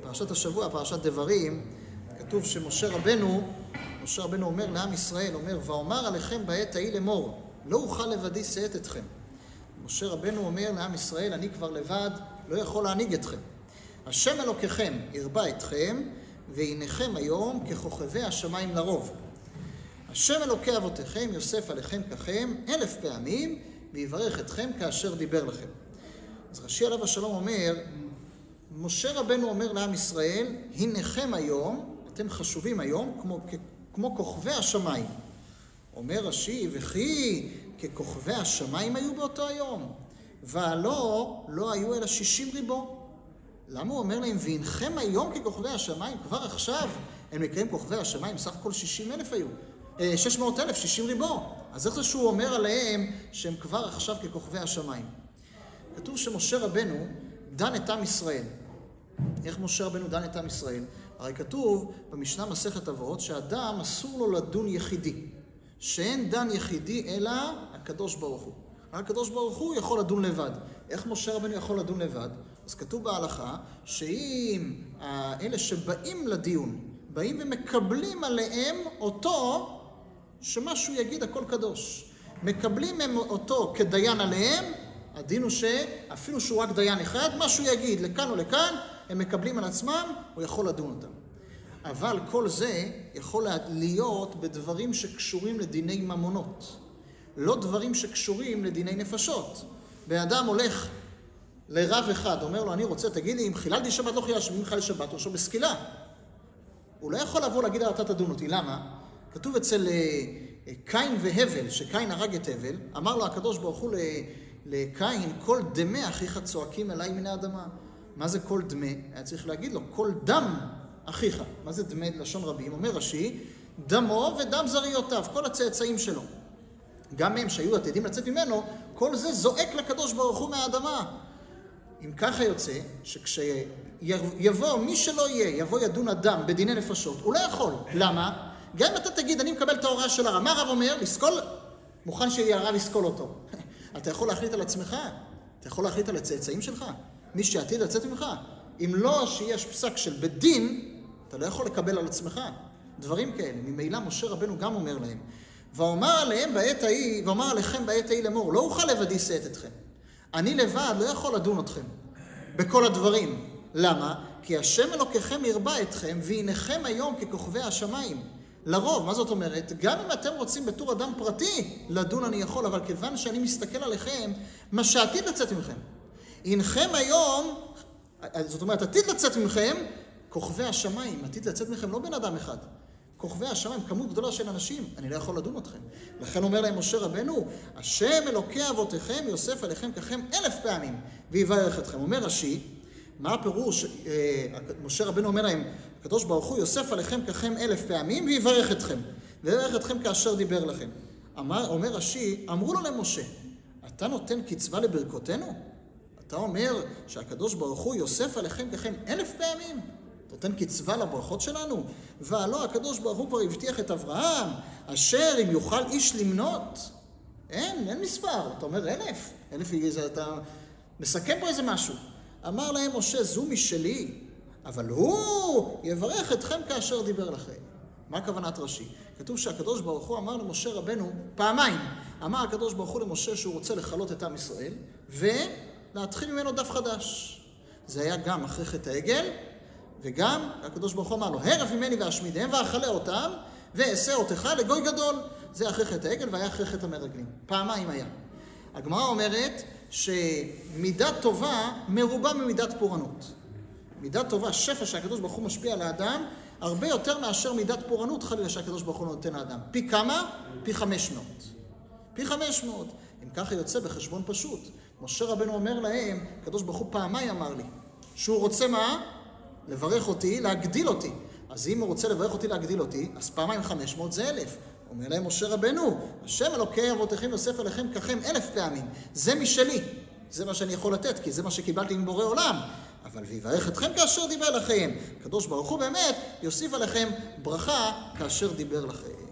פרשת השבוע, פרשת דברים, כתוב שמשה רבנו אומר לעם ישראל, אומר, ואומר עליכם בעת ההיא לאמור, לא אוכל לבדי שאת אתכם. משה רבנו אומר לעם ישראל, אני כבר לבד, לא יכול להנהיג אתכם. השם אלוקיכם ירבה אתכם, והנכם היום ככוכבי השמיים לרוב. השם אלוקי אבותיכם יוסף עליכם ככם 1000 פעמים, ויברך אתכם כאשר דיבר לכם. אז רש"י עליו השלום אומר, משה רבנו אומר לעם ישראל, הנכם היום, אתם חשובים היום, כמו כוכבי השמיים. אומר רש"י, וכי ככוכבי השמיים היו באותו היום, לא היו אלא 60 ריבו. למה הוא אומר להם, והנכם היום ככוכבי השמיים? כבר עכשיו הם נקראים כוכבי השמיים, סך הכל 60,000 היו. 600,000, 60 ריבו. אז איך זה שהוא אומר עליהם שהם כבר עכשיו ככוכבי השמיים? כתוב שמשה רבנו דן את עם ישראל. איך משה רבנו דן את עם ישראל? הרי כתוב במשנה מסכת אבות שאדם אסור לו לדון יחידי. שאין דן יחידי אלא הקדוש ברוך הוא. הקדוש ברוך הוא יכול לדון לבד. איך משה רבנו יכול לדון לבד? אז כתוב בהלכה שאם אלה שבאים לדיון, באים ומקבלים עליהם אותו, שמשהו יגיד הכל קדוש. מקבלים הם אותו כדיין עליהם, הדין הוא שאפילו שהוא רק דיין אחד, משהו יגיד לכאן או לכאן, הם מקבלים על עצמם, הוא יכול לדון אותם. אבל כל זה יכול להיות בדברים שקשורים לדיני ממונות. לא דברים שקשורים לדיני נפשות. באדם הולך לרב אחד, אומר לו, אני רוצה, תגיד לי, אם חיללתי שבת לא חיללתי, אם חיללתי שבת, או בסקילה. הוא לא יכול לבוא להגיד, אתה תדון אותי. למה? כתוב אצל קין והבל, שקין הרג את הבל, אמר לו הקדוש ברוך הוא לקין, כל דמי אחיך צועקים אליי מן האדמה. מה זה כל דמי? היה צריך להגיד לו, כל דם אחיך. מה זה דמי? לשון רבים. אומר רש"י, דמו ודם זריותיו, כל הצאצאים שלו. גם הם שהיו עתידים לצאת ממנו, כל זה זועק לקדוש ברוך הוא מהאדמה. אם ככה יוצא, שכשיבוא מי שלא יהיה, יבוא ידון אדם בדיני נפשות, הוא לא יכול. למה? גם אם אתה תגיד, אני מקבל את ההוראה של הרב. מה הרב אומר? לסקול, מוכן שיהיה הרב לסקול אותו. אתה יכול להחליט על עצמך, אתה יכול להחליט על הצאצאים שלך, מי שעתיד לצאת ממך. אם לא שיש פסק של בית דין, אתה לא יכול לקבל על עצמך דברים כאלה. ממילא משה רבנו גם אומר להם, ואומר עליכם בעת ההיא לאמור, לא אוכל לבדי שאת אתכם. אני לבד לא יכול לדון אתכם בכל הדברים. למה? כי השם אלוקיכם ירבה אתכם, והנכם היום ככוכבי השמיים. לרוב, מה זאת אומרת? גם אם אתם רוצים בתור אדם פרטי לדון אני יכול, אבל כיוון שאני מסתכל עליכם, מה שעתיד לצאת ממכם. הנכם היום, זאת אומרת, עתיד לצאת ממכם, כוכבי השמיים, עתיד לצאת מכם לא בן אדם אחד. כוכבי השמיים, כמות גדולה של אנשים, אני לא יכול לדון אתכם. לכן אומר להם משה רבנו, השם אלוקי אבותיכם יוסף עליכם ככם 1000 פעמים, ויברך אתכם. אומר רש"י, מה הפירוש? משה רבנו אומר להם, הקדוש ברוך הוא יוסף עליכם ככם 1000 פעמים, ויברך אתכם. ויברך אתכם כאשר דיבר לכם. אומר רש"י, אמרו לו למשה, אתה נותן קצבה לברכותינו? אתה אומר שהקדוש ברוך הוא יוסף עליכם ככם 1000 פעמים? נותן קצבה לברכות שלנו? והלא הקדוש ברוך הוא כבר הבטיח את אברהם, אשר אם יוכל איש למנות. אין מספר. אתה אומר 1000. 1000, אתה מסכם פה איזה משהו. אמר להם משה, זו משלי, אבל הוא יברך אתכם כאשר דיבר לכם. מה כוונת רש"י? כתוב שהקדוש ברוך הוא אמר למשה רבנו פעמיים. אמר הקדוש ברוך הוא למשה שהוא רוצה לחלות את עם ישראל, ולהתחיל ממנו דף חדש. זה היה גם אחרי חטא העגל, וגם הקדוש ברוך הוא אמר לו, הרף ממני ואשמידם ואכלה אותם, ואעשה אותך לגוי גדול. זה אחרי חטא העגל והיה אחרי חטא המרגלים. פעמיים היה. הגמרא אומרת שמידת טובה מרובה ממידת פורענות. מידת טובה, שפע שהקדוש ברוך הוא משפיע על האדם, הרבה יותר מאשר מידת פורענות חלילה שהקדוש ברוך הוא נותן לאדם. פי כמה? פי 500. פי 500. אם ככה יוצא בחשבון פשוט. משה רבנו אומר להם, הקדוש ברוך הוא פעמיים אמר לי, שהוא רוצה מה? לברך אותי, להגדיל אותי. אז אם הוא רוצה לברך אותי, להגדיל אותי, אז פעמיים 500 זה 1000. אומר להם משה רבנו, השם אלוקי אבותיכם יוסף עליכם ככם 1000 פעמים. זה משלי. זה מה שאני יכול לתת, כי זה מה שקיבלתי מבורא עולם. אבל ויברך אתכם כאשר דיבר לכם. הקדוש ברוך הוא באמת יוסיף עליכם ברכה כאשר דיבר לכם.